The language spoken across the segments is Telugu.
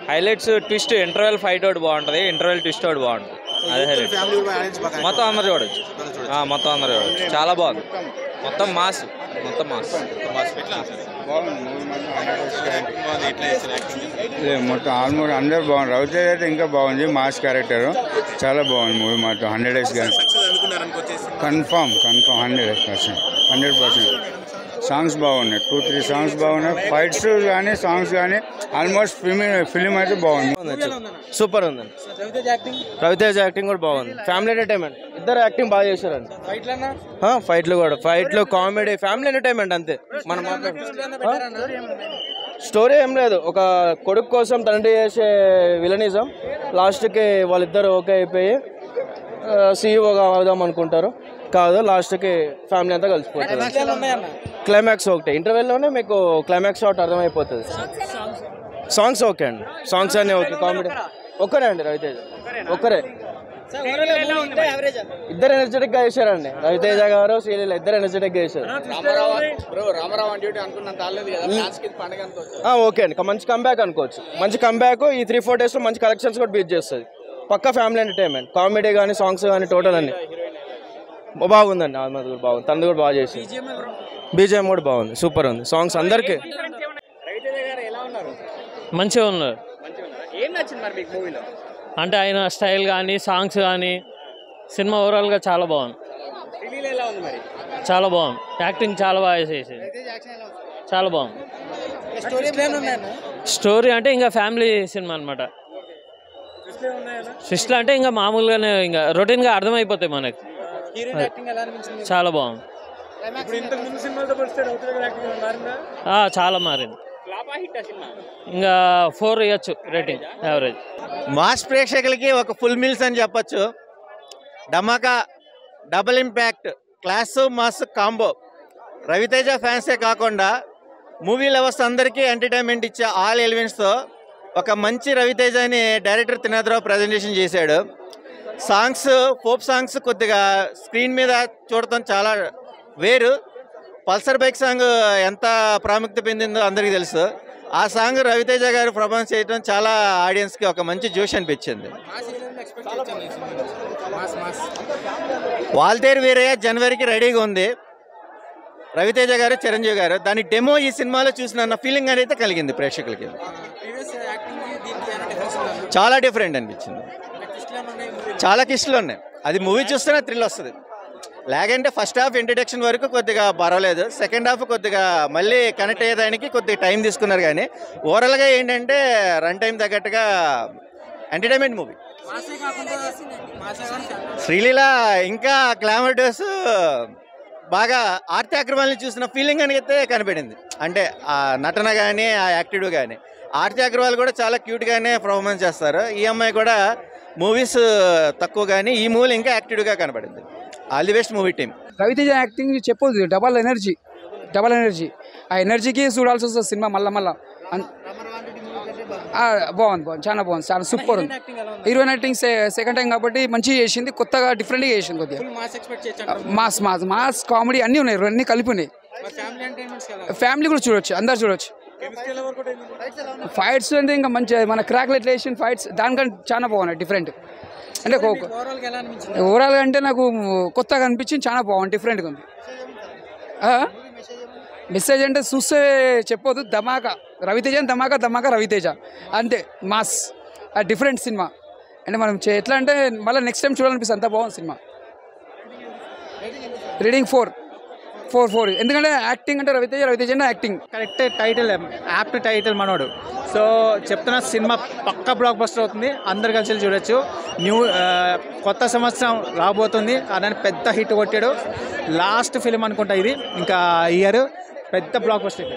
హైలైట్స్ ట్విస్ట్ ఇంటర్వెల్ ఫైట్ ఒకటి బాగుంటుంది, ఇంటర్వెల్ ట్విస్ట్ ఒకటి బాగుంటుంది. అదే హైలైట్. మొత్తం అందరు చూడొచ్చు, మొత్తం అందరు చూడొచ్చు. చాలా బాగుంది, మొత్తం మాస్, మొత్తం మాస్. మొత్తం ఆల్మోస్ట్ అందరు బాగుంది. రవితేజ అయితే ఇంకా బాగుంది, మాస్ క్యారెక్టర్ చాలా బాగుంది మూవీ మాత్రం. 100% కన్ఫామ్ 100%. సాంగ్స్ బాగున్నాయి, 2-3 సాంగ్స్ బాగున్నాయి. ఫైట్స్ కానీ సాంగ్స్ కానీ ఆల్మోస్ట్ ఫిలిం అయితే బాగుంది, సూపర్ ఉందండి. రవితేజ యాక్టింగ్ కూడా బాగుంది. ఫ్యామిలీ ఎంటర్టైన్మెంట్, ఇద్దరు యాక్టింగ్ బాగా చేశారండి. ఫైట్లు కూడా, ఫైట్లు కామెడీ, ఫ్యామిలీ ఎంటర్టైన్మెంట్ అంతే. మనం స్టోరీ ఏం లేదు, ఒక కొడుకు కోసం తండ్రి చేసే విలనిజం, లాస్ట్కి వాళ్ళిద్దరు ఓకే అయిపోయి సీఈఓగా అవుదాం అనుకుంటారు, కాదు లాస్ట్కి ఫ్యామిలీ అంతా కలిసిపోతుంది. క్లైమాక్స్ ఒకటే, ఇంటర్వెల్లోనే మీకు క్లైమాక్స్ షాట్ అర్థమైపోతుంది. సాంగ్స్ ఓకే అండి, సాంగ్స్ అన్నీ ఓకే. కామెడీ ఒక్కరే అండి, రవితేజ ఒక్కరే. ఇద్దరు ఎనర్జెటిక్ గా చేశారండి, రవితేజ గారు శ్రీలీల ఇద్దరు ఎనర్జెటిక్ గా చేశారు. ఓకే అండి, మంచి కంబ్యాక్ అనుకోవచ్చు. మంచి కంబ్యాక్ ఈ 3-4 days లో మంచి కలెక్షన్స్ కూడా బీట్ చేస్తుంది. పక్కా ఫ్యామిలీ ఎంటర్టైన్మెంట్, కామెడీ కానీ సాంగ్స్ కానీ టోటల్ అన్ని బాగుందండి. ఆల్మోస్ట్ కూడా బాగుంది, తనది కూడా బాగా చేసింది. బీజిఎం కూడా బాగుంది, సూపర్ ఉంది. సాంగ్స్ అందరికీ మంచిగా ఉన్నారు. అంటే ఆయన స్టైల్ కానీ సాంగ్స్ కానీ సినిమా ఓవరాల్గా చాలా బాగుంది. చాలా బాగుంది, యాక్టింగ్ చాలా బాగా చేసేది, చాలా బాగుంది. స్టోరీ అంటే ఇంకా ఫ్యామిలీ సినిమా అనమాట. ట్విస్ట్లు అంటే ఇంకా మామూలుగానే ఇంకా రొటీన్గా అర్థమైపోతాయి మనకి. చాలా బాగుంది, చాలా మారింది. ఇంకా 4 ఇవ్వచ్చు రేటింగ్, యావరేజ్. మాస్ ప్రేక్షకులకి ఒక ఫుల్ మీల్స్ అని చెప్పచ్చు. Dhamaka, double impact, class mass combo. Raviteja ఫ్యాన్సే కాకుండా మూవీ లవర్స్ అందరికీ ఎంటర్టైన్మెంట్ ఇచ్చే ఆల్ ఎలిమెంట్స్తో ఒక మంచి రవితేజని డైరెక్టర్ త్రినాథరావు ప్రజెంటేషన్ చేశాడు. సాంగ్స్, పోప్ సాంగ్స్ కొద్దిగా స్క్రీన్ మీద చూడటం చాలా వేరు. పల్సర్ బైక్ సాంగ్ ఎంత ప్రాముఖ్యత పొందిందో అందరికీ తెలుసు. ఆ సాంగ్ రవితేజ గారు పర్ఫార్మెన్స్ చేయడం చాలా ఆడియన్స్కి ఒక మంచి జోష్ అనిపించింది. వాల్తేరు వీరయ్య జనవరికి రెడీగా ఉంది. రవితేజ గారు, చిరంజీవి గారు దాని డెమో ఈ సినిమాలో చూసిన ఫీలింగ్ అనేది కలిగింది ప్రేక్షకులకి. చాలా డిఫరెంట్ అనిపించింది, చాలా కిస్టులు ఉన్నాయి. అది మూవీ చూస్తేనే థ్రిల్ వస్తుంది. లేకంటే ఫస్ట్ హాఫ్ ఇంట్రడక్షన్ వరకు కొద్దిగా పర్వాలేదు, సెకండ్ హాఫ్ కొద్దిగా మళ్ళీ కనెక్ట్ అయ్యేదానికి కొద్దిగా టైం తీసుకున్నారు. కానీ ఓవరాల్గా ఏంటంటే రన్ టైం తగ్గట్టుగా ఎంటర్టైన్మెంట్ మూవీ. శ్రీలీల ఇంకా గ్లామర్ డోస్ బాగా ఆర్తి అగ్రవాల్ని చూసిన ఫీలింగ్ అయితే కనపడింది. అంటే ఆ నటన కానీ ఆ యాక్టివ్ కానీ. ఆర్తి అగ్రవాల్ కూడా చాలా క్యూట్గానే పర్ఫార్మెన్స్ చేస్తారు. ఈ అమ్మాయి కూడా మూవీస్ తక్కువ కానీ ఈ మూవీలో ఇంకా యాక్టివ్గా కనపడింది. All the best movie team. Raviteja acting చెప్పొద్దు, డబల్ ఎనర్జీ. ఆ ఎనర్జీకి చూడాల్సి వస్తుంది సినిమా మళ్ళా. బాగుంది, చాలా బాగుంది, చాలా సూపర్ ఉంది. హీరోయిన్ యాక్టింగ్ సెకండ్ టైం కాబట్టి మంచిగా చేసింది, కొత్తగా డిఫరెంట్గా చేసింది. కొద్దిగా మాస్ కామెడీ అన్నీ ఉన్నాయి, అన్నీ కలిపి ఉన్నాయి. ఫ్యామిలీ కూడా చూడొచ్చు, అందరు చూడొచ్చు. ఫైట్స్ అంటే ఇంకా మంచిగా మన క్రాక్లెట్ వేసిన ఫైట్స్ దానికంటే చాలా బాగున్నాయి, డిఫరెంట్. అంటే ఓవరాల్గా అంటే నాకు కొత్తగా అనిపించింది, చాలా బాగుంది, డిఫరెంట్గా ఉంది. మెసేజ్ అంటే చూస్తే చెప్పొద్దు, ధమాకా రవితేజ, ధమాకా రవితేజ అంతే. మాస్ డిఫరెంట్ సినిమా. అంటే మనం ఎట్లా అంటే మళ్ళీ నెక్స్ట్ టైం చూడాలనిపిస్తుంది, అంత బాగుంది సినిమా. రీడింగ్ 4. ఎందుకంటే యాక్టింగ్ అంటే రవితేజ అంటే acting correct. Title apt title మనోడు. సో చెప్తున్న సినిమా పక్కా బ్లాక్ బస్టర్ అవుతుంది, అందరు కలిసి చూడొచ్చు. కొత్త సంవత్సరం రాబోతుంది, అలానే పెద్ద హిట్ కొట్టాడు. లాస్ట్ ఫిలిం అనుకుంటా ఇది, ఇంకా ఇయర్ పెద్ద blockbuster.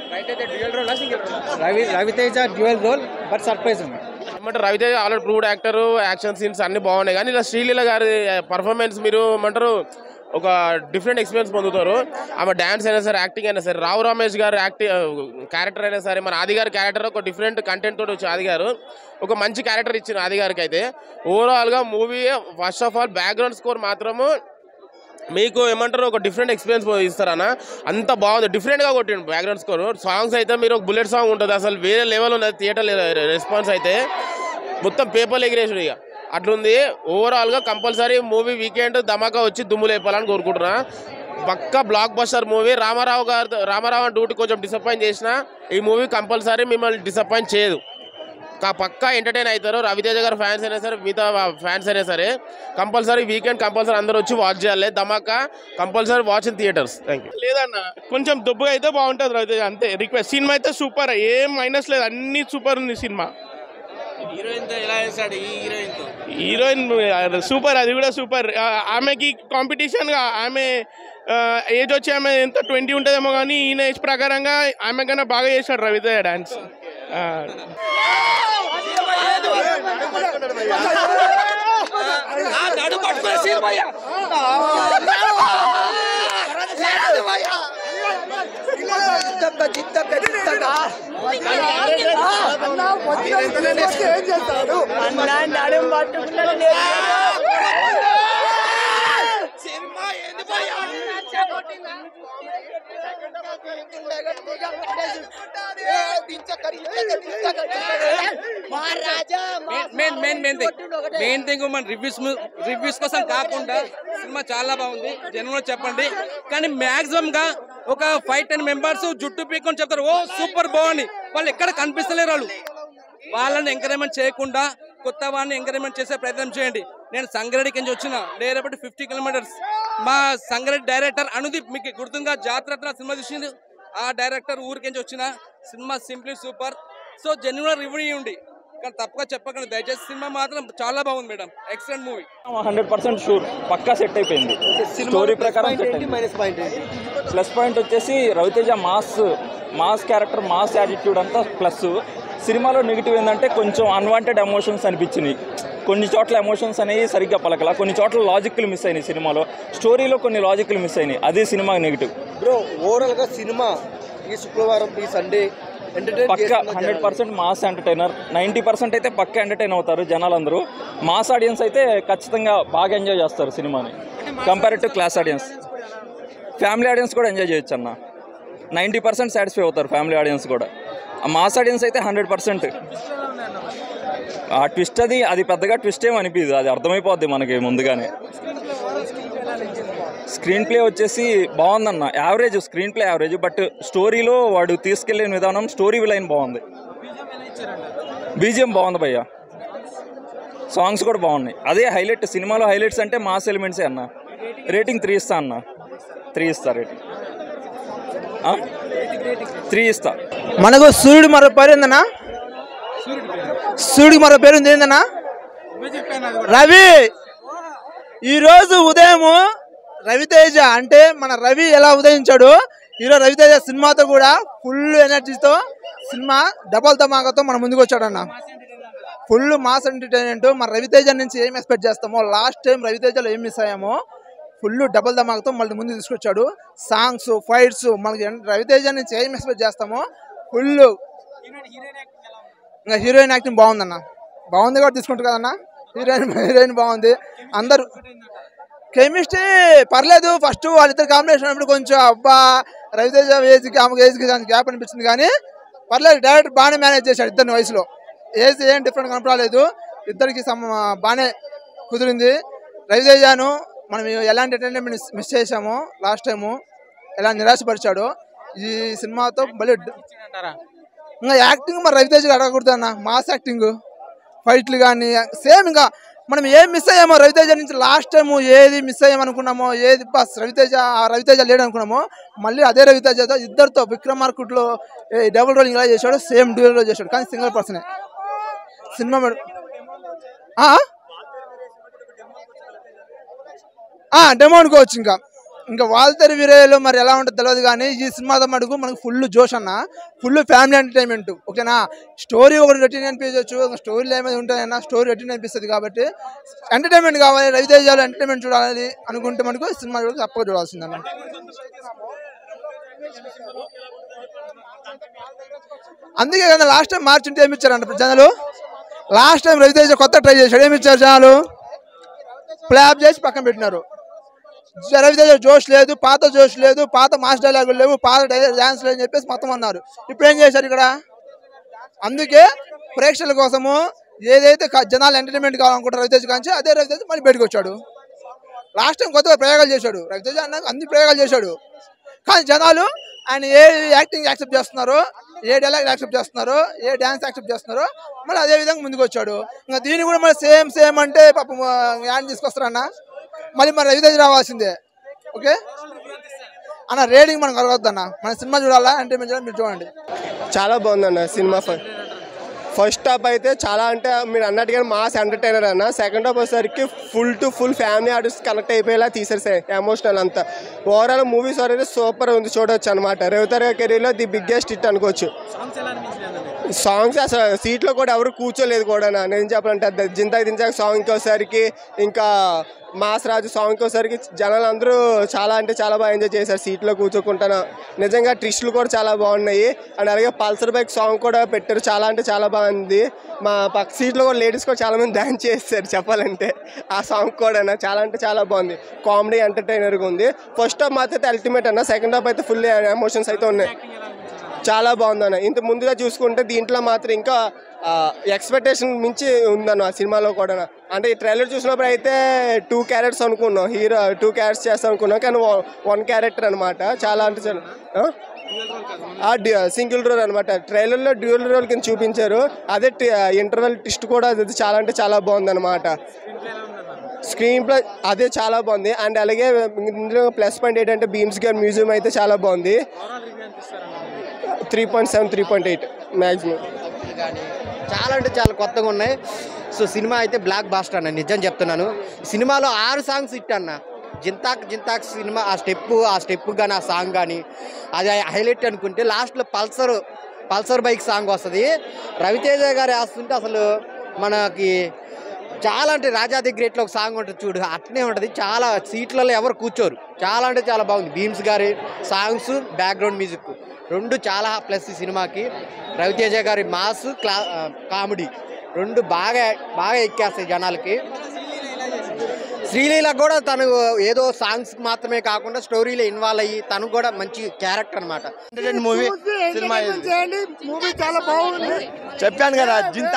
Raviteja dual role, but surprise ఉంది. ఏమంటారు, Raviteja already proved actor, action scenes అన్ని బాగున్నాయి. కానీ ఇలా శ్రీలీల గారి పర్ఫార్మెన్స్ మీరు ఏమంటారు ఒక డిఫరెంట్ ఎక్స్పీరియన్స్ పొందుతారు. ఆమె డ్యాన్స్ అయినా సరే, యాక్టింగ్ అయినా సరే, రావు రమేష్ గారు క్యారెక్టర్ అయినా సరే, మన ఆది గారి క్యారెక్టర్ ఒక డిఫరెంట్ కంటెంట్ తోటి వచ్చి ఆది గారు ఒక మంచి క్యారెక్టర్ ఇచ్చిన ఆది గారికి అయితే ఓవరాల్గా movie first half all background score మాత్రము మీకు ఏమంటారు ఒక డిఫరెంట్ ఎక్స్పీరియన్స్ ఇస్తారన్న. అంత బాగుంది, డిఫరెంట్గా కొట్టిండు బ్యాక్గ్రౌండ్ స్కోర్. సాంగ్స్ అయితే మీరు ఒక బుల్లెట్ సాంగ్ ఉంటుంది, అసలు వేరే లెవెల్ ఉన్నది. థియేటర్ రెస్పాన్స్ అయితే మొత్తం పేపర్లు ఎగిరేసాడు. ఇక అట్లుంది. ఓవరాల్గా కంపల్సరీ మూవీ వీకెండ్ ధమాకా వచ్చి దుమ్ము లేపాలని కోరుకుంటున్నా. పక్కా blockbuster movie. Ramarao duty కొంచెం డిసప్పాయింట్ చేసిన ఈ మూవీ కంపల్సరీ మిమ్మల్ని డిసప్పాయింట్ చేయదు. పక్కా ఎంటర్టైన్ అవుతారు. రవితేజ గారు ఫ్యాన్స్ అయినా సరే, మిగతా ఫ్యాన్స్ అయినా సరే కంపల్సరీ వీకెండ్ కంపల్సరీ అందరూ వచ్చి వాచ్ చేయాలి. Dhamaka compulsory watch in theatres. Thank you. లేదన్న, కొంచెం దొబ్బుగా అయితే బాగుంటుంది రవితేజ, అంతే రిక్వెస్ట్. సినిమా అయితే సూపర్, ఏం మైనస్ లేదు, అన్ని సూపర్ ఉంది సినిమా. హీరోయిన్ సూపర్, అది కూడా సూపర్. ఆమెకి కాంపిటీషన్గా ఆమె ఏజ్ వచ్చి ఆమె ఎంత 20 ఉంటుందేమో, కానీ ఈయన ఏజ్ ప్రకారంగా ఆమె కన్నా బాగా చేశాడు రవితేజ డాన్స్. మెయిన్ థింగ్ మన రివ్యూస్ కోసం కాకుండా సినిమా చాలా బాగుంది. జనంలో చెప్పండి, కానీ మాక్సిమం గా ఒక 5-10 మెంబర్స్ జుట్టు పీక్కొని చెప్తారు ఓ సూపర్ బాగుంది. వాళ్ళు ఎక్కడ కనిపిస్తలేరు. వాళ్ళని ఎంకరేజ్మెంట్ చేయకుండా కొత్త వాళ్ళని ఎంకరేజ్మెంట్ చేసే ప్రయత్నం చేయండి. నేను సంగారెడ్డికి నుంచి వచ్చిన, లేకపోతే 50 కిలోమీటర్స్. మా సంగారెడ్డి డైరెక్టర్ అనుదీప్, మీకు గుర్తుంగా జాతర సినిమా చూసింది, ఆ డైరెక్టర్ ఊరికించి వచ్చిన. సినిమా simply super. So genuine review ఇవ్వండి, కానీ తప్పుగా చెప్పకండి దయచేసి. సినిమా మాత్రం చాలా బాగుంది మేడం, ఎక్సలెంట్ మూవీ. 100% షూర్, పక్కా సెట్ అయిపోయింది. స్టోరీ ప్రకారం ప్లస్ పాయింట్ వచ్చేసి Raviteja mass character, mass attitude అంతా ప్లస్. సినిమాలో నెగిటివ్ ఏంటంటే కొంచెం అన్వాంటెడ్ ఎమోషన్స్ అనిపించినాయి. కొన్ని చోట్ల ఎమోషన్స్ అనేవి సరిగ్గా పలకల, కొన్ని చోట్ల లాజిక్లు మిస్ అయినాయి. సినిమాలో స్టోరీలో కొన్ని లాజిక్లు మిస్ అయినాయి, అదే సినిమా నెగిటివ్. బ్రో ఓవరాల్గా సినిమా ఈ శుక్రవారం ఈ సండే పక్కా 100% మాస్ ఎంటర్టైనర్. 90% అయితే పక్కా ఎంటర్టైన్ అవుతారు జనాలందరూ. మాస్ ఆడియన్స్ అయితే ఖచ్చితంగా బాగా ఎంజాయ్ చేస్తారు సినిమాని compare to class audience. Family audience కూడా ఎంజాయ్ చేయొచ్చు అన్న. 90% సాటిస్ఫై అవుతారు ఫ్యామిలీ ఆడియన్స్ కూడా. మాస్ ఆడియన్స్ అయితే 100%. ఆ ట్విస్ట్ అది పెద్దగా ట్విస్ట్ ఏమి అనిపించదు, అది అర్థమైపోద్ది మనకి ముందుగానే. స్క్రీన్ ప్లే వచ్చేసి బాగుందన్న, average screenplay average. But స్టోరీలో వాడు తీసుకెళ్లిన విధానం, స్టోరీ లైన్ బాగుంది. బీజిఎం బాగుంది భయ్య, సాంగ్స్ కూడా బాగున్నాయి. అదే హైలైట్ సినిమాలో. హైలైట్స్ అంటే మాస్ ఎలిమెంట్సే అన్న. రేటింగ్ 3 ఇస్తా అన్న, 3 ఇస్తా రేటింగ్, 3 ఇస్తా. మనకు సూర్యుడు మరో పేరు ఏందన్నా? సూర్యుడికి మరో పేరు ఉంది ఏందన్నా? రవి. ఈరోజు ఉదయము రవితేజ అంటే మన రవి ఎలా ఉదయించాడు, ఈరోజు రవితేజ సినిమాతో కూడా ఫుల్ ఎనర్జీతో సినిమా డబల్ ధమాకాతో మన ముందుకు వచ్చాడన్న. Full mass entertainment. మన రవితేజ నుంచి ఏం ఎక్స్పెక్ట్ చేస్తామో, లాస్ట్ టైం రవితేజలో ఏం మిస్ అయ్యామో ఫుల్ డబల్ ధమాకాతో మళ్ళీ ముందు తీసుకొచ్చాడు. సాంగ్స్, ఫైట్స్, మనకి రవితేజ నుంచి ఏం ఎక్స్పెక్ట్ చేస్తామో ఫుల్. ఇంకా హీరోయిన్ యాక్టింగ్ బాగుందన్న, బాగుంది కూడా తీసుకుంటారు కదన్న. హీరోయిన్ బాగుంది. అందరూ కెమిస్ట్రీ పర్లేదు. ఫస్ట్ వాళ్ళిద్దరు కాంబినేషన్ అప్పుడు కొంచెం అబ్బా రవితేజ ఏజ్కి ఆమెకు ఏజ్కి గ్యాప్ అనిపించింది, కానీ పర్లేదు. డైరెక్టర్ బాగానే మేనేజ్ చేశాడు. ఇద్దరిని వయసులో ఏజ్ ఏం డిఫరెంట్ కనపడలేదు. ఇద్దరికి బాగానే కుదిరింది. రవితేజను మనం ఎలాంటి ఎంటర్టైన్మెంట్ మిస్ చేసామో లాస్ట్ టైము, ఎలా నిరాశపరిచాడో ఈ సినిమాతో మళ్ళీ. ఇంకా యాక్టింగ్ మరి రవితేజ అడగకూడదు అన్న. మాస్ యాక్టింగ్, ఫైట్లు కానీ సేమ్. ఇంకా మనం ఏం మిస్ అయ్యామో రవితేజ నుంచి లాస్ట్ టైము, ఏది మిస్ అయ్యామనుకున్నామో, ఏది బస్ రవితేజ లేడు అనుకున్నామో, మళ్ళీ అదే రవితేజతో ఇద్దరితో విక్రమార్కుట్లో డబుల్ రోలింగ్ ఇలా చేశాడు, సేమ్ డ్యూయల్లో చేశాడు, కానీ సింగిల్ పర్సనే సినిమా. డెమో అనుకోవచ్చు. ఇంకా వాల్తేరు వీరయ్యలో మరి ఎలా ఉంటుంది తెలియదు, కానీ ఈ సినిమాతో మటుకు మనకు ఫుల్ జోష్ అన్న. Full family entertainment. ఓకేనా? స్టోరీ ఒకటి రొటీన్ అనిపించవచ్చు, స్టోరీలో ఏమైనా ఉంటాయన్నా స్టోరీ రొటీన్ అనిపిస్తుంది. కాబట్టి ఎంటర్టైన్మెంట్ కావాలి, రవితేజలో ఎంటర్టైన్మెంట్ చూడాలి అనుకుంటే మనకు సినిమా తప్పక చూడాల్సిందన్న. అందుకే కదా లాస్ట్ టైం మార్చుంటే ఏమి ఇచ్చారంట జనాలు. లాస్ట్ టైం రవితేజ కొత్త ట్రై చేశాడు, ఏమి ఇచ్చారు జనాలు? ఫ్లాప్ చేసి పక్కన పెట్టినారు. రవితేజ జోష్ లేదు, పాత జోష్ లేదు, పాత మాస్ డైలాగులు లేవు, పాత డ్యాన్స్ లేదని చెప్పేసి మొత్తం అన్నారు. ఇప్పుడు ఏం చేశారు ఇక్కడ? అందుకే ప్రేక్షకుల కోసము ఏదైతే జనాలు ఎంటర్టైన్మెంట్ కావాలనుకుంటారు రవితేజ కాంచి, అదే రవితేజ మళ్ళీ బయటకు వచ్చాడు. లాస్ట్ టైం కొత్తగా ప్రయోగాలు చేశాడు రవితేజ అన్న, అన్ని ప్రయోగాలు చేశాడు. కానీ జనాలు ఆయన ఏ యాక్టింగ్ యాక్సెప్ట్ చేస్తున్నారో, ఏ డైలాగ్ యాక్సెప్ట్ చేస్తున్నారో, ఏ డ్యాన్స్ యాక్సెప్ట్ చేస్తున్నారో మళ్ళీ అదే విధంగా ముందుకు వచ్చాడు. ఇంకా దీన్ని కూడా మళ్ళీ సేమ్ అంటే పాపం యాడ్ తీసుకొస్తారన్న, మళ్ళీ మరి రవితేజ రావాల్సిందే. ఓకే అన్న, రేటింగ్ మనకు అరగొద్దన్న, మన సినిమా చూడాలా ఎంటర్టైన్మెంట్ చేయాలి, మీరు చూడండి. చాలా బాగుందన్న సినిమా. ఫస్ట్ హాఫ్ అయితే చాలా అంటే మీరు అన్నట్టుగా మాస్ ఎంటర్టైనర్ అన్న. సెకండ్ హాఫ్ వచ్చేసరికి full to full family artist connect అయిపోయేలా తీసేసే ఎమోషనల్ అంతా. ఓవరాల్ మూవీస్ అయితే సూపర్ ఉంది, చూడవచ్చు అనమాట. రవితేజ కెరీర్లో ది బిగ్గెస్ట్ హిట్ అనుకోవచ్చు. సాంగ్స్ అసలు సీట్లో కూడా ఎవరు కూర్చోలేదు కూడా. నేను చెప్పాలంటే జింతా దించాక సాంగ్కి వచ్చేసరికి, ఇంకా మాస్ రాజు సాంగ్కి వచ్చేసరికి జనాలు అందరూ చాలా అంటే చాలా బాగా ఎంజాయ్ చేశారు సీట్లో కూర్చోకుంటాను. నిజంగా ట్విస్టులు కూడా చాలా బాగున్నాయి. అండ్ అలాగే పల్సర్ బైక్ సాంగ్ కూడా పెట్టారు, చాలా అంటే చాలా బాగుంది. మా పక్క సీట్లో కూడా లేడీస్ కూడా చాలామంది డ్యాన్స్ చేస్తారు చెప్పాలంటే. ఆ సాంగ్ కూడా చాలా అంటే చాలా బాగుంది, కామెడీ ఎంటర్టైనర్గా ఉంది. ఫస్ట్ హాఫ్ మాత్రం అల్టిమేట్ అన్న, సెకండ్ హాఫ్ అయితే ఫుల్ ఎమోషన్స్ అయితే ఉన్నాయి, చాలా బాగుందన్న. ఇంత ముందుగా చూసుకుంటే దీంట్లో మాత్రం ఇంకా ఎక్స్పెక్టేషన్ మించి ఉందన్న ఆ సినిమాలో కూడా. అంటే ఈ ట్రైలర్ చూసినప్పుడు అయితే 2 క్యారెక్టర్స్ అనుకున్నాం, హీరో 2 క్యారెక్టర్స్ చేస్తాం అనుకున్నాం, కానీ 1 క్యారెక్టర్ అనమాట. చాలా అంటే చాలా సింగిల్ రోల్ అనమాట. ట్రైలర్లో డ్యూయల్ రోల్ కింద చూపించారు, అదే ఇంటర్వెల్ ట్విస్ట్ కూడా అది చాలా అంటే చాలా బాగుందన్నమాట. స్క్రీన్ ప్లే అదే చాలా బాగుంది. అండ్ అలాగే ఇందులో ప్లస్ పాయింట్ ఏంటంటే భీమ్స్ గారి మ్యూజియం అయితే చాలా బాగుంది. 3.7 3.8 మ్యాక్సిమం. చాలా అంటే చాలా కొత్తగా ఉన్నాయి. సో సినిమా అయితే బ్లాక్ బాస్టర్ అన్న, నిజం చెప్తున్నాను. సినిమాలో 6 సాంగ్స్ హిట్ అన్న. జింతాక్ సినిమా ఆ స్టెప్ కానీ ఆ సాంగ్ కానీ అది హైలైట్ అనుకుంటే, లాస్ట్లో పల్సర్ బైక్ సాంగ్ వస్తుంది, రవితేజ గారు వేస్తుంటే అసలు మనకి చాలా అంటే రాజాది గ్రేట్లో ఒక సాంగ్ ఉంటుంది చూడు, అట్నే ఉంటుంది. చాలా సీట్లలో ఎవరు కూర్చోరు, చాలా అంటే చాలా బాగుంది. భీమ్స్ గారి సాంగ్స్, బ్యాక్గ్రౌండ్ మ్యూజిక్ రెండు చాలా ప్లస్ ఈ సినిమాకి. రవితేజ గారి మాస్ కామెడీ రెండు బాగా ఎక్కేస్తాయి జనాలకి. శ్రీలీల కూడా తను ఏదో సాంగ్స్ మాత్రమే కాకుండా స్టోరీలో ఇన్వాల్వ్ అయ్యి తను కూడా మంచి క్యారెక్టర్ అనమాట. మూవీ సినిమా మూవీ చాలా బాగుంది. చెప్పాను కదా,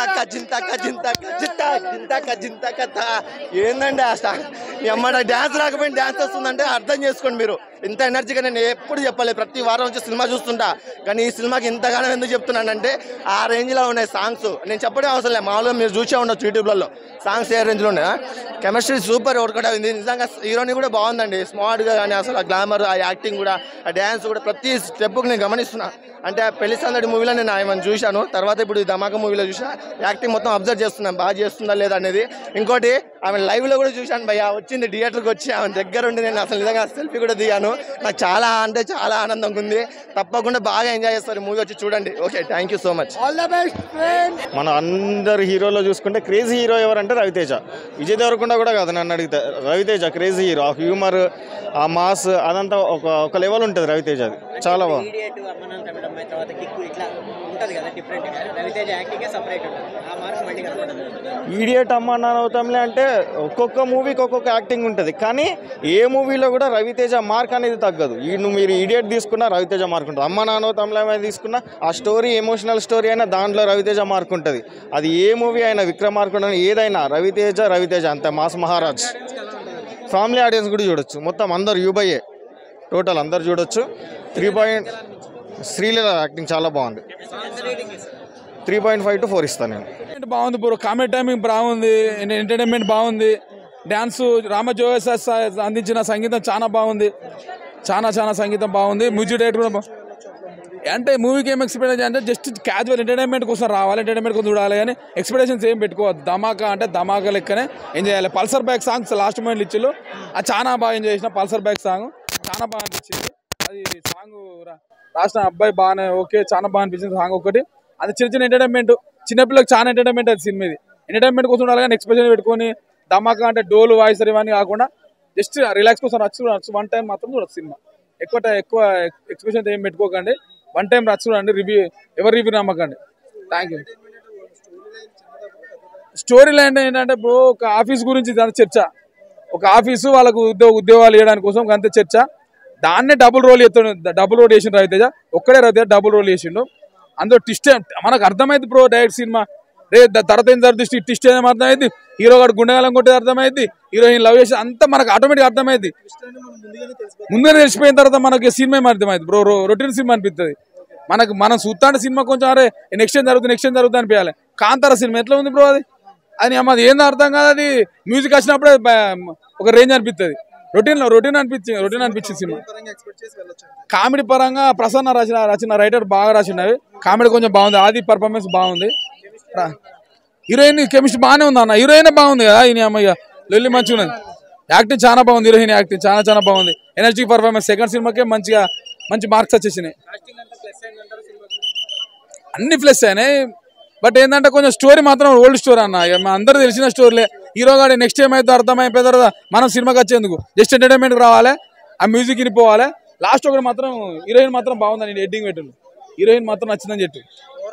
జింతాక ఏందండి అమ్మ డ్యాన్స్ రాకపోయినా డ్యాన్స్ వస్తుందంటే అర్థం చేసుకోండి మీరు. ఇంత ఎనర్జీగా నేను ఎప్పుడు చెప్పలేదు, ప్రతి వారం వచ్చి సినిమా చూస్తుంటా. కానీ ఈ సినిమాకి ఇంతగానో ఎందుకు చెప్తున్నానంటే ఆ రేంజ్లో ఉన్నాయి సాంగ్స్. నేను చెప్పడం అవసరం లేదు, మామూలుగా మీరు చూసే ఉండొచ్చు యూట్యూబ్లలో సాంగ్స్ ఏ రేంజ్లో ఉన్నాయి. కెమిస్ట్రీ సూపర్ వర్కౌట్ అయింది. నిజంగా హీరోని కూడా బాగుందండి, స్మార్ట్గా. కానీ అసలు ఆ గ్లామర్, ఆ యాక్టింగ్ కూడా, ఆ డ్యాన్స్ కూడా ప్రతి స్టెప్కి నేను గమనిస్తున్నా. అంటే పెళ్లి సందడి మూవీలో నేను ఆమెను చూశాను, తర్వాత ఇప్పుడు ఈ ధమాకా మూవీలో చూసా. యాక్టింగ్ మొత్తం అబ్జర్వ్ చేస్తున్నాను, బాగా చేస్తుందా లేదా అనేది. ఇంకోటి ఆమె లైవ్లో కూడా చూశాను భయ్య, వచ్చింది థియేటర్కి వచ్చి ఆమె దగ్గర ఉండి నేను అసలు నిజంగా సెల్ఫీ కూడా దిగాను. నాకు చాలా అంటే చాలా ఆనందంగా ఉంది. తప్పకుండా బాగా ఎంజాయ్ చేస్తారు మూవీ, వచ్చి చూడండి. Okay, thank you so much. మన అందరు హీరోలో చూసుకుంటే క్రేజీ హీరో ఎవరంటే రవితేజ. విజయ్ దేవరకొండ కూడా కాదు నన్ను అడిగితే, రవితేజ క్రేజీ హీరో. ఆ హ్యూమర్, ఆ మాస్ అదంతా ఒక లెవెల్ ఉంటుంది రవితేజ. అది చాలా బాగుంది. ఈడియట్ అమ్మ నాన్న అవుతాంలే అంటే ఒక్కొక్క మూవీకి ఒక్కొక్క యాక్టింగ్ ఉంటుంది, కానీ ఏ మూవీలో కూడా రవితేజ మార్క్ అనేది తగ్గదు. మీరు ఈడియట్ తీసుకున్నా రవితేజ మార్క్ ఉంటుంది, అమ్మ నాన్న అవుతాంలే తీసుకున్నా ఆ స్టోరీ ఎమోషనల్ స్టోరీ అయినా దాంట్లో రవితేజ మార్క్ ఉంటుంది. అది ఏ మూవీ అయినా, విక్రమార్కుడు ఏదైనా రవితేజ అంతే మాస్ మహారాజ్. ఫ్యామిలీ ఆడియన్స్ కూడా చూడొచ్చు, మొత్తం అందరు యూబయ్యే, టోటల్ అందరు చూడొచ్చు. 3. శ్రీలీల యాక్టింగ్ చాలా బాగుంది. 3.5 to 4 ఇస్తాను నేను. బాగుంది బ్రో, కామెడీ టైమింగ్ బాగుంది, ఎంటర్టైన్మెంట్ బాగుంది, డ్యాన్సు రామజోగేశ్ అందించిన సంగీతం చాలా బాగుంది, చాలా సంగీతం బాగుంది. మ్యూజిక్ డైరెక్టర్ కూడా అంటే మూవీకి ఏం ఎక్స్పెక్టేషన్ అంటే జస్ట్ క్యాజువల్ ఎంటర్టైన్మెంట్ కోసం రావాలి, ఎంటర్టైన్మెంట్ కోసం చూడాలి, కానీ ఎక్స్పెక్టేషన్స్ ఏం పెట్టుకోవద్దు. ధమాకా అంటే ధమాకా లెక్కనే ఎంజాయ్ చేయాలి. పల్సర్ బైక్ సాంగ్స్ లాస్ట్ మూమెంట్లు ఇచ్చిళ్ళు, అది చాలా బాగా ఎంజాయ్ చేసిన. పల్సర్ బైక్ సాంగ్ చాలా బాగా అనిపించింది. అది సాంగ్ రాసిన అబ్బాయి బాగానే ఓకే, చాలా బాగా అనిపించింది సాంగ్ ఒకటి. అది చిన్న ఎంటర్టైన్మెంట్, చిన్నపిల్లలకు చాలా ఎంటర్టైన్మెంట్. అది సినిమా ఇది ఎంటర్టైన్మెంట్ కోసం ఉండాలి, కానీ ఎక్స్పెక్టేషన్ పెట్టుకొని ధమాకా అంటే డోలు వాయిస్ ఇవన్నీ కాకుండా జస్ట్ రిలాక్స్ కోసం రచ్చు 1 టైం మాత్రం చూడచ్చు సినిమా. ఎక్కువ ఎక్స్పెక్టేషన్ ఏం పెట్టుకోకండి, 1 టైం రచ్చు చూడండి. ఎవరి రివ్యూ నమ్మకండి. Thank you. స్టోరీ లైన్ ఏంటంటే బ్రో, ఒక ఆఫీస్ గురించి చర్చ, ఒక ఆఫీసు వాళ్ళకు ఉద్యోగాలు ఇవ్వడానికి కోసం అంతే చర్చ. దాన్నే డబుల్ రోల్ చేసిండు రవితేజ. ఒక్కడే రవితేజ డబుల్ రోల్ చేసిండు. అందులో ట్విస్ట్ మనకు అర్థమైంది బ్రో. డైరెక్ట్ సినిమా తర్వాత ఏం జరుగుతుంది, ట్విస్ట్ ఏమో అర్థమైంది. హీరో గారు గుండెగాలం కొట్టేది అర్థమైంది, హీరోయిన్ లవ్ చేసి అంతా మనకు ఆటోమేటిక్ అర్థమైంది. ముందుగానే తెలిసిపోయిన తర్వాత మనకి సినిమా ఏమో అర్థమైంది బ్రో. రొటీన్ సినిమా అనిపిస్తుంది మనకు. మనం చూస్తాంటే సినిమా కొంచెం అరే నెక్స్ట్ ఏం జరుగుతుంది అనిపించాలి. కాంతార సినిమా ఎట్లా ఉంది బ్రో అది అది ఏందో అర్థం కాదు. అది మ్యూజిక్ వచ్చినప్పుడే ఒక రేంజ్ అనిపిస్తుంది. రొటీన్ అనిపించింది సినిమా. కామెడీ పరంగా ప్రసన్న రాసిన రైటర్ బాగా రాసినవి. కామెడీ కొంచెం బాగుంది. ఆది పర్ఫార్మెన్స్ బాగుంది. హీరోయిన్ కెమిస్ట్రీ బాగానే ఉంది అన్న. హీరోయిన్ బాగుంది కదా. ఈయన అమ్మయ్య లొల్లి మంచిగా ఉన్నది. యాక్టింగ్ చాలా బాగుంది. హీరోయిన్ యాక్టింగ్ చాలా బాగుంది. ఎనర్జీ పర్ఫార్మెన్స్ సెకండ్ సినిమాకే మంచి మార్క్స్ వచ్చేసినాయి. అన్ని ప్లస్ అయినాయి. బట్ ఏంటంటే కొంచెం స్టోరీ మాత్రం ఓల్డ్ స్టోరీ అన్న. అందరూ తెలిసిన స్టోరీలే. హీరో గాడి నెక్స్ట్ ఏమైతే అర్థమైపోయిన తర్వాత మనం సినిమాకి వచ్చేందుకు జస్ట్ ఎంటర్టైన్మెంట్కి రావాలి, ఆ మ్యూజిక్ వినిపోవాలి. లాస్ట్ ఒకటి మాత్రం హీరోయిన్ మాత్రం బాగుందని ఎడ్డింగ్ పెట్టిండు. హీరోయిన్ మాత్రం నచ్చిందని చెప్పి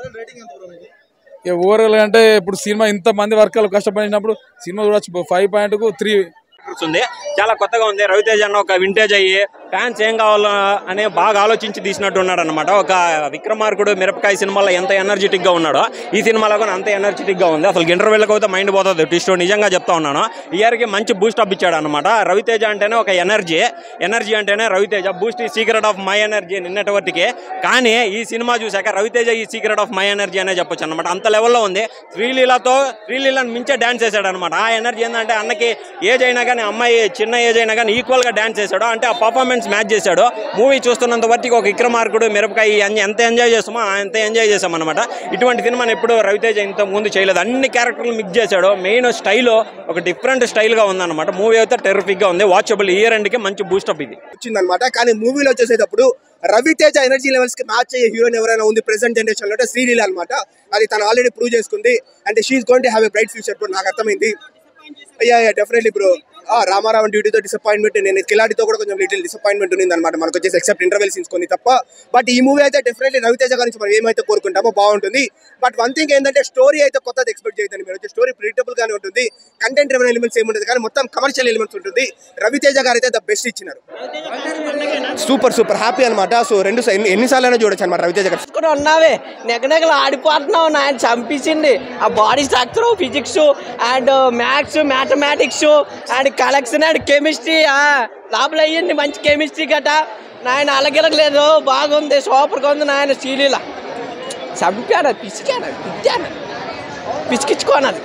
ఓవరాల్ అంటే ఇప్పుడు సినిమా ఇంతమంది వర్కర్లు కష్టపడినప్పుడు సినిమా చూడొచ్చు. 5.3 ఉంది. చాలా కొత్తగా ఉంది. రవితేజ అన్న ఒక వింటేజ్ అయ్యి ఫ్యాన్స్ ఏం కావాలో అనే బాగా ఆలోచించి తీసినట్టు ఉన్నాడు అనమాట. ఒక విక్రమార్కుడు మిరపకాయ సినిమాలో ఎంత ఎనర్జెటిక్ గా ఉన్నాడో ఈ సినిమాలో కూడా అంత ఎనర్జెటిక్ గా ఉంది. అసలు ఇంటర్వెల్కి అయితే మైండ్ పోతుంది ట్విస్ట్. నిజంగా చెప్తా ఉన్నాను. ఇయర్కి మంచి బూస్ట్ అప్ ఇచ్చాడు అనమాట. రవితేజ అంటేనే ఒక ఎనర్జీ అంటేనే రవితేజ. బూస్ట్ ఈ సీక్రెట్ ఆఫ్ మై ఎనర్జీ నిన్నటి వరకే. కానీ ఈ సినిమా చూశాక రవితేజ ఈ సీక్రెట్ ఆఫ్ మై ఎనర్జీ అనే చెప్పొచ్చు అనమాట. అంత లెవెల్లో ఉంది. శ్రీలీలను మించే డాన్స్ చేశాడు అనమాట. ఆ ఎనర్జీ ఏంటంటే అన్నకి ఏజ్ అయినా కానీ అమ్మాయి చిన్న ఏజ్ అయినా కానీ ఈక్వల్ గా డాన్స్ చేశాడు. అంటే ఆ పర్ఫార్మెన్స్ మ్యాచ్ చేశాడు. మూవీ చూస్తున్నంత వరకు ఒక విక్రమార్కుడు మిరపకాయ ఎంత ఎంజాయ్ చేస్తామో అంత ఎంజాయ్ చేసాం అనమాట. ఇటువంటి సినిమాని ఎప్పుడు రవితేజ ఇంత ముందు చేయలేదు. అన్ని క్యారెక్టర్లు మిక్స్ చేశాడు. మెయిన్ స్టైల్ ఒక డిఫరెంట్ స్టైల్ గా ఉందన్నమాట. మూవీ అయితే టెర్రిఫిక్ గా ఉంది. వాచబుల్. ఇయర్ ఎండ్ కి మంచి బూస్టప్ ఇది వచ్చిందనమాట. కానీ మూవీలో వచ్చేసేటప్పుడు రవితేజ ఎనర్జీ లెవెల్స్ కి మ్యాచ్ అయ్యే హీరోయిన్ ఎవరైనా ఉంది ప్రెసెంట్ జనరేషన్ లో అంటే శ్రీలీల అనమాట. అది తను ఆల్రెడీ ప్రూవ్ చేసుకుంది. అంటే she's going to have a bright future bro. నాకు అర్థమైంది. Definitely bro. రామారావు డ్యూటీతో డిసప్పాయింట్మెంట్, నేను కిలాడితో కూడా కొంచెం లిటిల్ డిసప్పాయింట్మెంట్ ఉంది అనమాట. మనకు వచ్చేసి ఎక్సెప్ట్ ఇంటర్వెల్ సీన్స్ కొన్ని తప్ప. బట్ ఈ మూవీ అయితే డెఫినెట్లీ రవితేజ గురించి మనం ఏమైతే కోరుకుంటామో బాగుంటుంది. బట్ వన్ థింగ్ ఏంటంటే స్టోరీ అయితే కొత్తది ఎక్స్పెక్ట్ చేయదండి. మీరు వచ్చే స్టోరీ ప్రిడిక్టబుల్ గానే ఉంటుంది. కంటెంట్ డ్రివెన్ ఎలిమెంట్స్ ఏముంటుంది కానీ మొత్తం కమర్షియల్ ఎలిమెంట్స్ ఉంటుంది. రవితేజ గారు అయితే ద బెస్ట్ ఇచ్చినారు. సూపర్ హ్యాపీ అనమాట. సో ఎన్నిసార్లు అయినా చూడొచ్చు అనమాట రవితేజ గారు. ఉన్నావే నెగనెగలు ఆడిపోతున్నావు. ఆయన చంపించింది ఆ body structure, physics and maths, mathematics and collection and chemistry. లోపల అయ్యింది మంచి కెమిస్ట్రీ గట. నాయన అలగిలగలేదు. బాగుంది. సూపర్గా ఉంది. నాయన శ్రీలీల చంపాడు, పిసికాడు, పిచ్చాడు, పిసికించుకోనది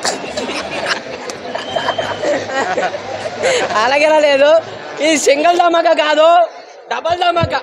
అలగిలలేదు. ఇది సింగిల్ ధమాకా కాదు, డబల్ ధమాకా.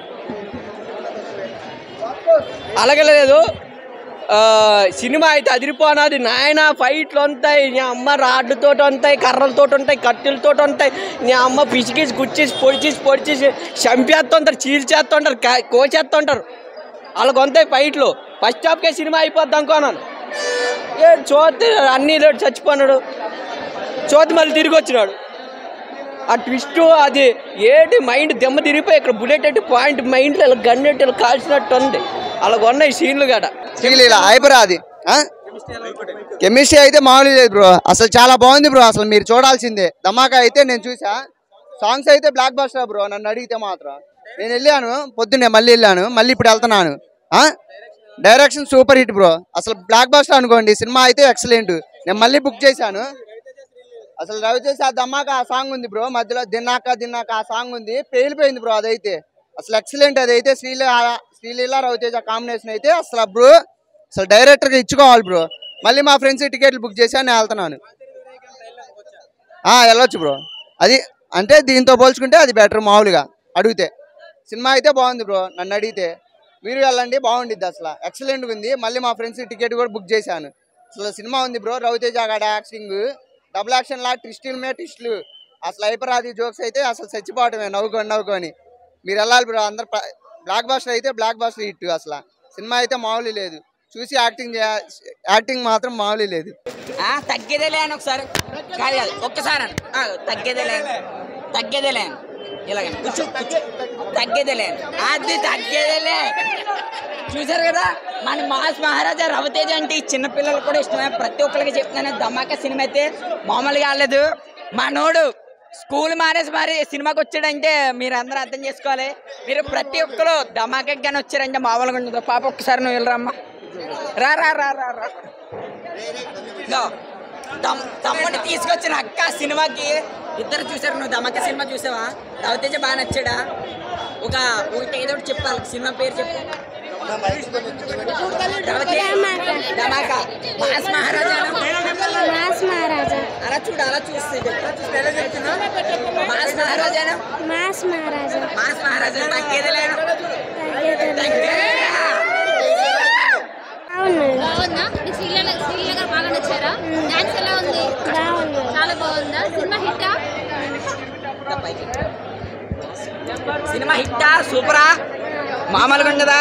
అలగలేదు. సినిమా అయితే అదిరిపోనది నాయన. ఫైట్లు ఉంటాయి, నీ అమ్మ రాడ్లతో ఉంటాయి, కర్రలతో ఉంటాయి, కట్టెలతో ఉంటాయి. నీ అమ్మ పిసికేసి గుచ్చేసి పొడిచేసి చంపేస్తుంటారు, చీల్చేస్తుంటారు, కోసేస్తుంటారు. వాళ్ళకు ఉంటాయి ఫైట్లు. ఫస్ట్ హాఫ్కే సినిమా అయిపోద్ది అనుకోన్నాను. చూస్తే అన్నీ చచ్చిపోయినాడు. చూస్తే మళ్ళీ తిరిగి వచ్చినాడు. ఆ ట్విస్ట్ అది ఏంటి మైండ్ దెమ్మ తిరిగిపోయి ఇక్కడ బుల్లెట్ అంటే పాయింట్ మైండ్లో ఇలా గన్నెట్ ఇలా కాల్చినట్టు ఉంది. అలాగ ఉన్నాయి సీన్లు గడ. శ్రీలీల హైపర్ అది కెమిస్ట్రీ అయితే మామూలు లేదు బ్రో. అసలు చాలా బాగుంది బ్రో. అసలు మీరు చూడాల్సిందే. ధమాకా అయితే నేను చూసా. సాంగ్స్ అయితే బ్లాక్ బస్టర్ బ్రో. నన్ను అడిగితే మాత్రం నేను వెళ్ళాను పొద్దున్నే, మళ్ళీ వెళ్ళాను, మళ్ళీ ఇప్పుడు వెళ్తున్నాను. Direction super hit bro. అసలు బ్లాక్ బస్టర్ అనుకోండి. సినిమా అయితే ఎక్సలెంట్. నేను మళ్ళీ బుక్ చేశాను. అసలు రవితేజ ఆ ధమాకా ఆ సాంగ్ ఉంది బ్రో. మధ్యలో దిన్నాక ఆ సాంగ్ ఉంది. పేలిపోయింది బ్రో. అదైతే అసలు ఎక్సలెంట్. అదైతే శ్రీలీల రవితేజ కాంబినేషన్ అయితే అసలు బ్రో అసలు డైరెక్టర్గా ఇచ్చుకోవాలి బ్రో. మళ్ళీ మా ఫ్రెండ్స్ టికెట్లు బుక్ చేశాను, నేను వెళ్తున్నాను. వెళ్ళొచ్చు బ్రో. అది అంటే దీంతో పోల్చుకుంటే అది బెటర్. మామూలుగా అడిగితే సినిమా అయితే బాగుంది బ్రో. నన్ను అడిగితే మీరు వెళ్ళండి, బాగుండిద్ది. అసలు ఎక్సలెంట్గా ఉంది. మళ్ళీ మా ఫ్రెండ్స్ టికెట్ కూడా బుక్ చేశాను. అసలు సినిమా ఉంది బ్రో. రవితేజ గాడ యాక్టింగ్ డబుల్ యాక్షన్ లా ట్విస్టులు అసలు హైపరాది జోక్స్ అయితే అసలు చచ్చిపోవటమే నవ్వుకొని. మీరు వెళ్ళాలి బ్రో. అందరు బ్లాక్ బాస్టర్ అయితే బ్లాక్ బాస్టర్ హిట్. అసలు సినిమా అయితే మామూలు లేదు. చూసి యాక్టింగ్ మాత్రం మామూలు లేదు. తగ్గేదేలే అని ఒకసారి కాదు ఒక్కసారి తగ్గేదేలే ఇలాగ తగ్గేదేలే అది తగ్గేదేలే. చూసారు కదా మన మాస్ మహారాజా రవితేజ అంటే చిన్నపిల్లలు కూడా ఇష్టమే. ప్రతి ఒక్కరికి చెప్తున్నాను ధమాకా సినిమా అయితే మామూలుగా ఆడలేదు. మనోడు స్కూల్ మానేసి మరి సినిమాకి వచ్చాడంటే మీరు అందరూ అర్థం చేసుకోవాలి. మీరు ప్రతి ఒక్కరు ధమాకా కానీ వచ్చారంటే మామూలుగా ఉండదు. పాప ఒక్కసారి నువ్వు వెళ్ళరమ్మా, రా రా రా రా రా. తమ్ముడిని తీసుకొచ్చిన అక్క సినిమాకి ఇద్దరు చూసారు. నువ్వు ధమాకా సినిమా చూసావా? రవితేజ బాగా నచ్చాడా? ఒకటి ఏదో ఒకటి చెప్పాలి, సినిమా పేరు చెప్పు. ధమాకా మాస్ మహారాజా అలా చూడు, అలా చూస్తే మాస్ మహారాజా మాస్ మహారాజా తగ్గేది లేదు. బాగుందా? నీకు శ్రీలీల గారు బాగా నచ్చారా? డాన్స్ ఎలా ఉంది? చాలా బాగుందా? సినిమా హిట్టా? సినిమా హిట్టా? సూపరా? మామూలుగా ఉండదా?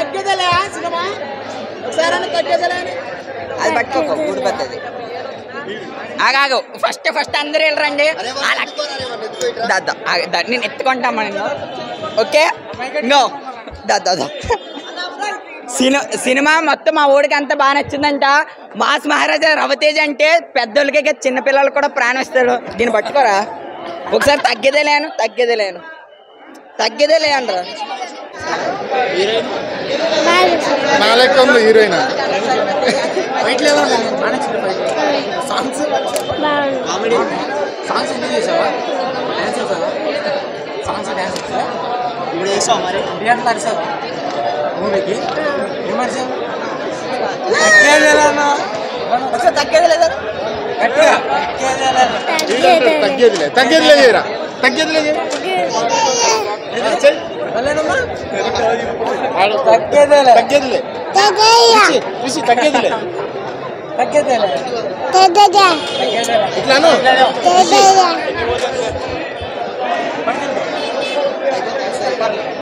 అది పట్టుకోక ఊడిపోతుంది. ఆగాగు, ఫస్ట్ అందరూ వెళ్ళరండి. నేను ఎత్తుకుంటామా నేను? ఓకే నో దా సినిమా మొత్తం మా ఊడికి అంతా బాగా నచ్చిందంట. మాస్ మహారాజా రవితేజ అంటే పెద్దోళ్ళకే చిన్నపిల్లలు కూడా ప్రాణం ఇస్తాడు. దీన్ని పట్టుకోరా ఒకసారి. తగ్గేదే లేను హీరోయిన్ తగ్గేదిలే